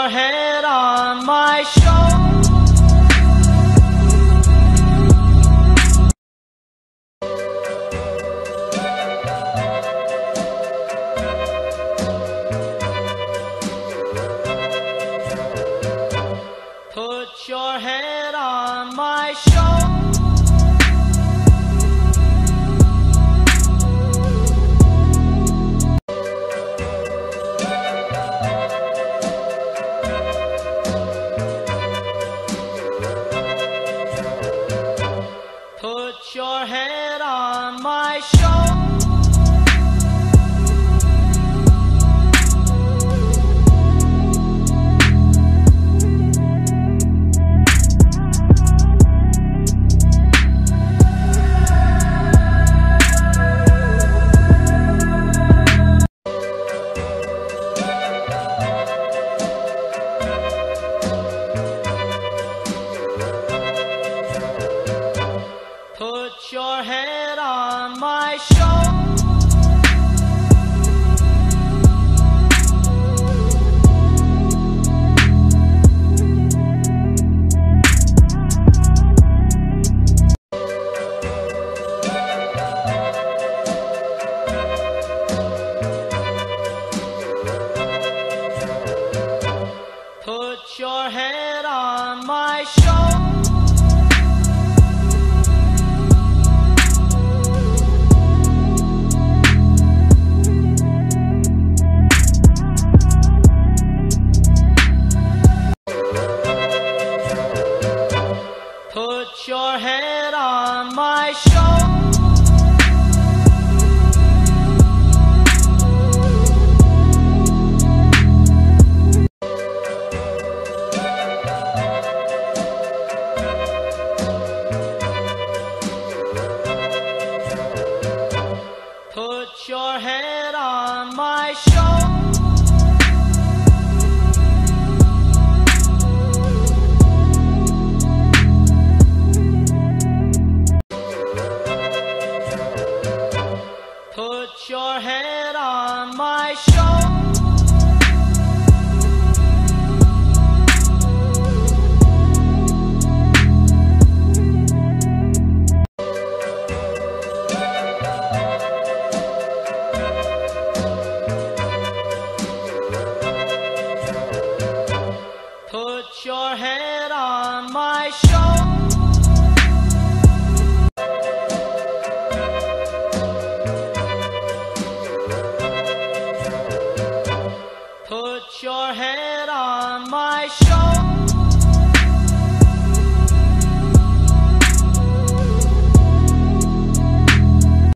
your head on my shoulder. Put your head on my shoulder. Put your head on my shoulder. Put your head on my shoulder. Put your head on my shoulder. Put your head on my shoulder. Put your head on my shoulder. Put your head on my shoulder. Put your head on my shoulder. Put your head on my shoulder.